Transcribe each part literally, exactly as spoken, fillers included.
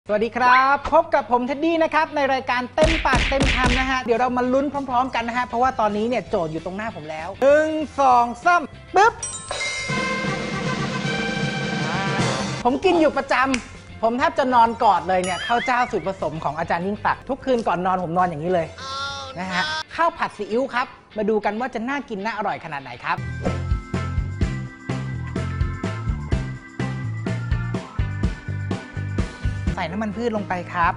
สวัสดีครับพบกับผมเท็ดดี้นะครับในรายการเต็มปากเต็มคำนะฮะเดี๋ยวเรามาลุ้นพร้อมๆกันนะฮะเพราะว่าตอนนี้เนี่ยโจทย์อยู่ตรงหน้าผมแล้วหนึ่งสองสามปึ๊บผมกินอยู่ประจำผมแทบจะนอนกอดเลยเนี่ยข้าวเจ้าสูตรผสมของอาจารย์ยิ่งศักดิ์ทุกคืนก่อนนอนผมนอนอย่างนี้เลยนะฮะข้าวผัดซีอิ๊วครับมาดูกันว่าจะน่ากินน่าอร่อยขนาดไหนครับใส่น้ำมันพืชลงไปครับ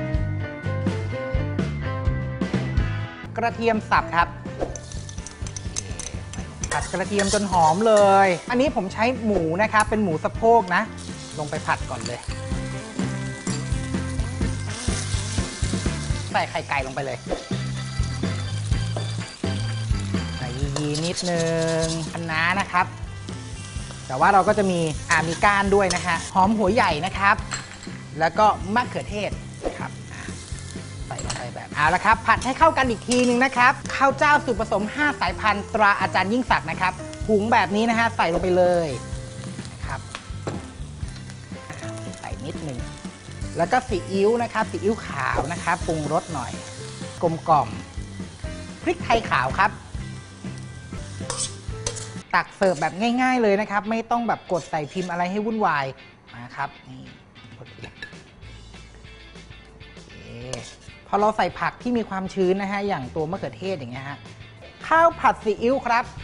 กระเทียมสับครับผัดกระเทียมจนหอมเลยอันนี้ผมใช้หมูนะครับเป็นหมูสะโพกนะลงไปผัดก่อนเลยใส่ไข่ไก่ลงไปเลยใส่ยีนิดนึงคะน้านะครับแต่ว่าเราก็จะมีอามีก้านด้วยนะฮะหอมหัวใหญ่นะครับแล้วก็มะเขือเทศครับใส่ลงไปแบบเอาละครับผัดให้เข้ากันอีกทีนึงนะครับข้าวเจ้าสูตรผสมห้าสายพันธุ์ตราอาจารย์ยิ่งศักดิ์นะครับหุงแบบนี้นะฮะใส่ลงไปเลยนะครับใส่นิดนึงแล้วก็ซีอิ๊วนะครับซีอิ๊วขาวนะครับปรุงรสหน่อยกลมกล่อมพริกไทยขาวครับตักเสิร์ฟแบบง่ายๆเลยนะครับไม่ต้องแบบกดใส่พิมพ์อะไรให้วุ่นวายนะครับนี่พอเราใส่ผักที่มีความชื้นนะฮะอย่างตัวมะเขือเทศอย่างเงี้ยฮะข้าวผัดซีอิ๊วครับ